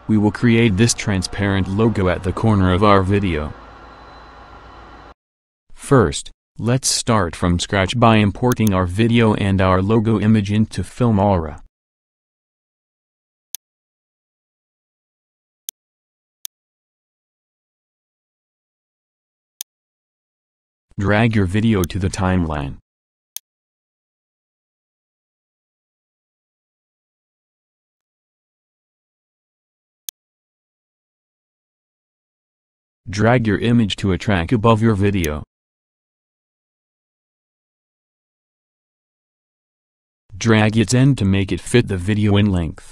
we will create this transparent logo at the corner of our video. First, let's start from scratch by importing our video and our logo image into Filmora. Drag your video to the timeline. Drag your image to a track above your video. Drag its end to make it fit the video in length.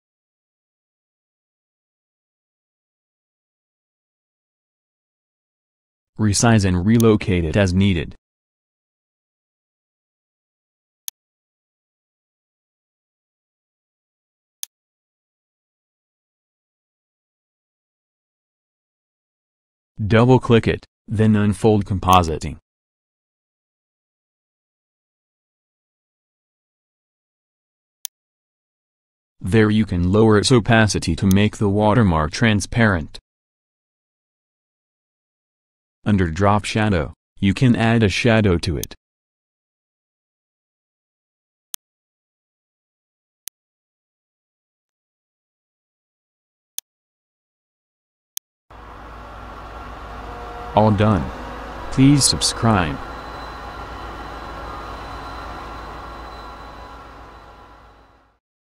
Resize and relocate it as needed. Double-click it, then unfold compositing. There you can lower its opacity to make the watermark transparent. Under Drop Shadow, you can add a shadow to it. All done. Please subscribe.